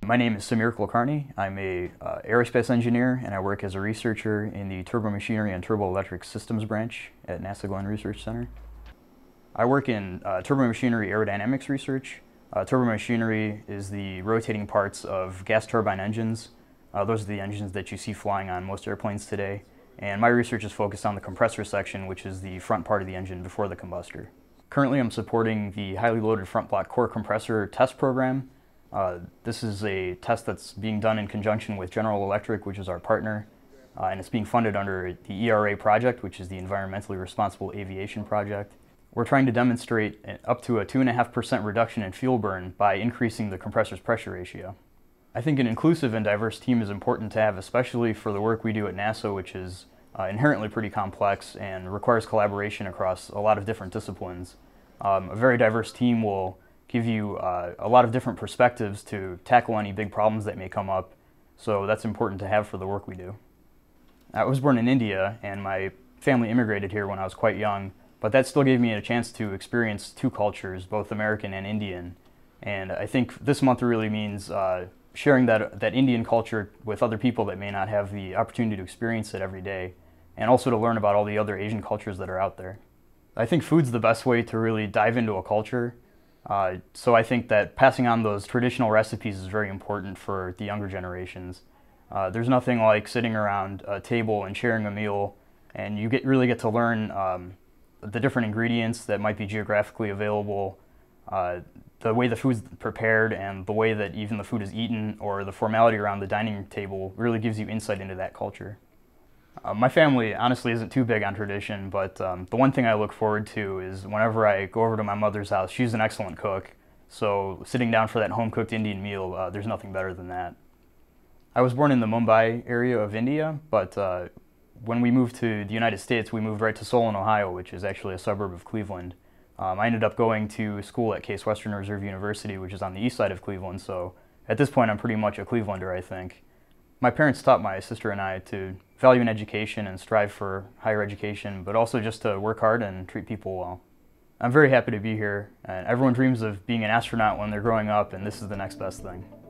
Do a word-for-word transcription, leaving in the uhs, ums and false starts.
My name is Kulkarni. I'm a uh, aerospace engineer, and I work as a researcher in the Turbomachinery and Turboelectric Systems branch at NASA Glenn Research Center. I work in uh, turbomachinery aerodynamics research. Uh, turbomachinery is the rotating parts of gas turbine engines. Uh, those are the engines that you see flying on most airplanes today. And my research is focused on the compressor section, which is the front part of the engine before the combustor. Currently, I'm supporting the highly loaded front block core compressor test program. Uh, this is a test that's being done in conjunction with General Electric, which is our partner, uh, and it's being funded under the E R A project, which is the Environmentally Responsible Aviation project. We're trying to demonstrate up to a two point five percent reduction in fuel burn by increasing the compressor's pressure ratio. I think an inclusive and diverse team is important to have, especially for the work we do at NASA, which is uh, inherently pretty complex and requires collaboration across a lot of different disciplines. Um, a very diverse team will give you uh, a lot of different perspectives to tackle any big problems that may come up, so that's important to have for the work we do. I was born in India, and my family immigrated here when I was quite young, but that still gave me a chance to experience two cultures, both American and Indian. And I think this month really means uh, sharing that, that Indian culture with other people that may not have the opportunity to experience it every day, and also to learn about all the other Asian cultures that are out there. I think food's the best way to really dive into a culture. Uh, so I think that passing on those traditional recipes is very important for the younger generations. Uh, there's nothing like sitting around a table and sharing a meal, and you get really get to learn um, the different ingredients that might be geographically available, uh, the way the food's prepared, and the way that even the food is eaten, or the formality around the dining table really gives you insight into that culture. Uh, my family honestly isn't too big on tradition, but um, the one thing I look forward to is whenever I go over to my mother's house. She's an excellent cook, so sitting down for that home-cooked Indian meal, uh, there's nothing better than that. I was born in the Mumbai area of India, but uh, when we moved to the United States, we moved right to Solon, Ohio, which is actually a suburb of Cleveland. Um, I ended up going to school at Case Western Reserve University, which is on the east side of Cleveland, so at this point I'm pretty much a Clevelander, I think. My parents taught my sister and I to value in education and strive for higher education, but also just to work hard and treat people well. I'm very happy to be here, and everyone dreams of being an astronaut when they're growing up, and this is the next best thing.